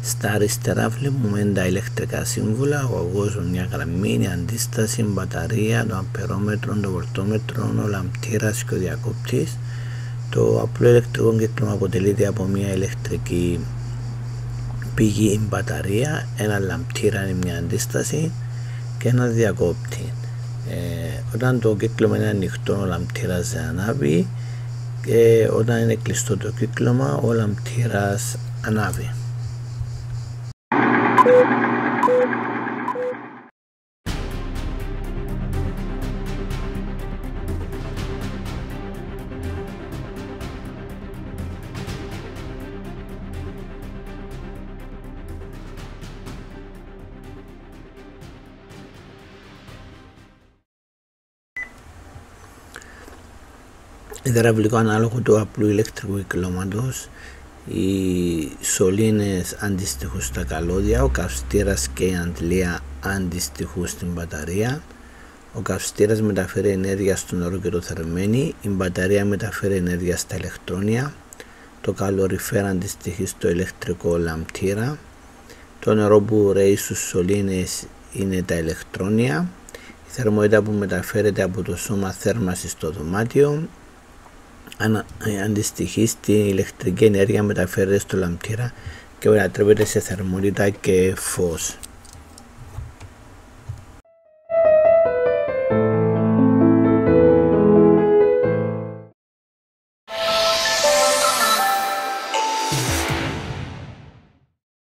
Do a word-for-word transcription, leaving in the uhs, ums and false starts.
Στα αριστερά βλέπουμε τα ηλεκτρικά σύμβολα, ο αγωγός, μια γραμμή, η αντίσταση, η μπαταρία, το αμπερόμετρο, το βολτόμετρο, ο λαμπτήρας και ο διακόπτης. Το απλό ηλεκτρικό κύκλωμα αποτελείται από μια ηλεκτρική πηγή, η μπαταρία, ένα λαμπτήρα, μια αντίσταση και ένα διακόπτη. Ε, όταν το κύκλωμα είναι ανοιχτό, ο λαμπτήρας δεν ανάβει, και όταν είναι κλειστό το κύκλωμα, ο λαμπτήρας ανάβει. Υδραυλικό ανάλογο του απλού ηλεκτρικού κυκλώματος, οι σωλήνες αντιστοιχούν στα καλώδια, ο καυστήρας και η αντλία αντιστοιχούν στην μπαταρία. Ο καυστήρας μεταφέρει ενέργεια στο νερό και το θερμαίνει, η μπαταρία μεταφέρει ενέργεια στα ηλεκτρόνια, το καλοριφέρ αντιστοιχεί στο ηλεκτρικό λαμπτήρα, το νερό που ρέει στους σωλήνες είναι τα ηλεκτρόνια, η θερμότητα που μεταφέρεται από το σώμα θέρμανσης στο δωμάτιο αντιστοιχεί στην ηλεκτρική ενέργεια μεταφέρεται στο λαμπτήρα και μετατρέπεται σε θερμότητα και φως.